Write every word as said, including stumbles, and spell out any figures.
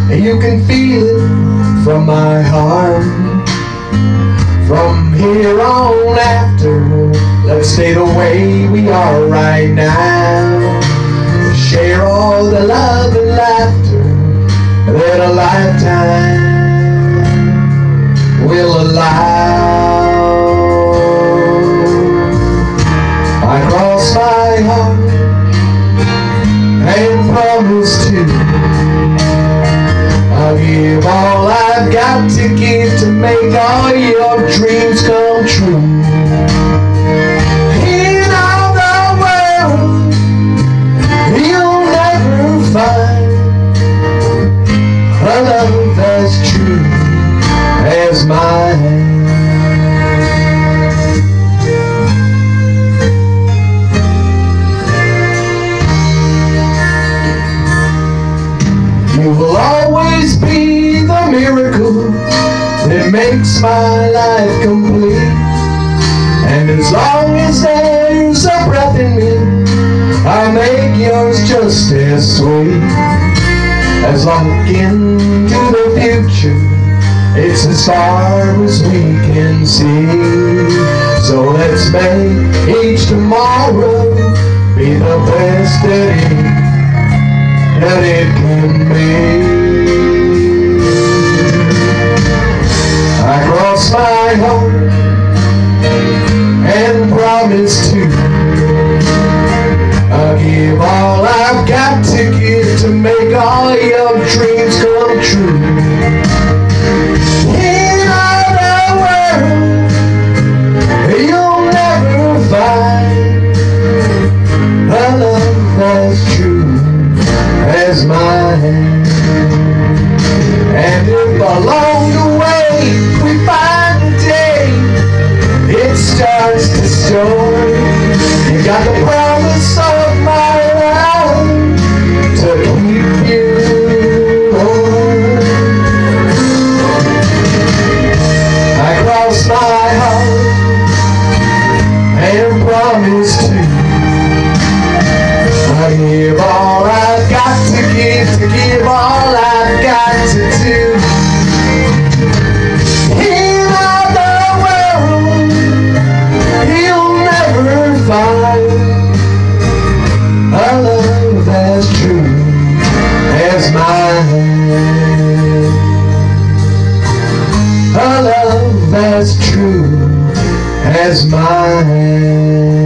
You can feel it from my heart. From here on after, let's stay the way we are right now. Share all the love and laughter that a lifetime will allow. I cross my heart and promise to, I'll give all I've got to give to make all your dreams come true. In all the world, you'll never find a love as true as mine. You will always be the miracle that makes my life complete. And as long as there's a breath in me, I'll make yours just as sweet. As I look into the future, it's as far as we can see. So let's make each tomorrow be the best that it, that it can be. I cross my heart and promise to, I'll give all I've got to give to make all your dreams come true. In all the world, you'll never find a love as true as mine. And if along the way we find a day it starts to storm, you got the promise of my love to keep you warm. I cross my heart and promise to, I give all I've got to give, to give all I've got to do. In all the world, you'll never find a love as true as mine. A love as true as mine.